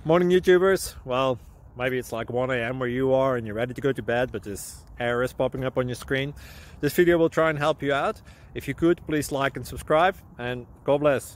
Morning YouTubers. Well, maybe it's like 1 a.m. where you are and you're ready to go to bed, but this error is popping up on your screen. This video will try and help you out. If you could, please like and subscribe, and God bless.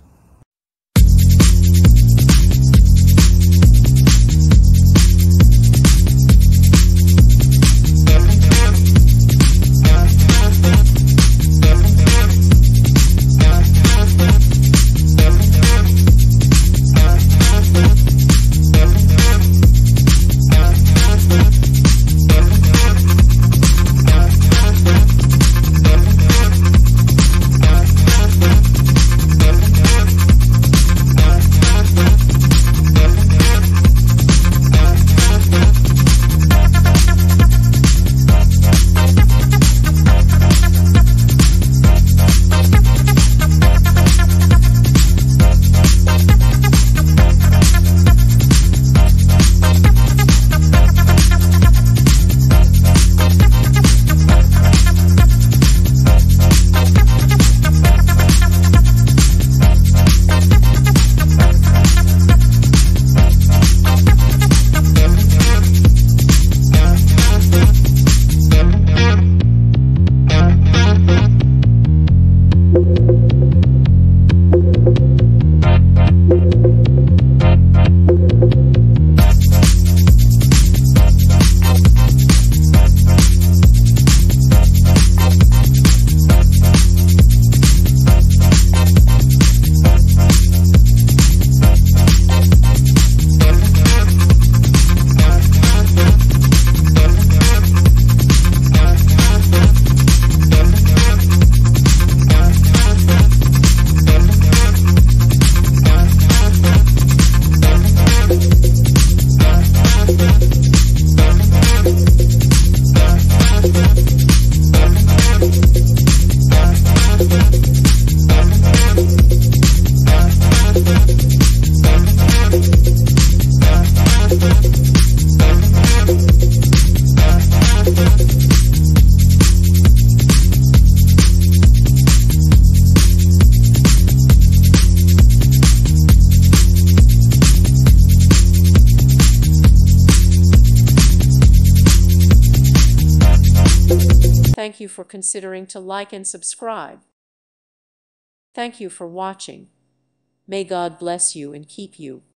Thank you for considering to like and subscribe. Thank you for watching. May God bless you and keep you.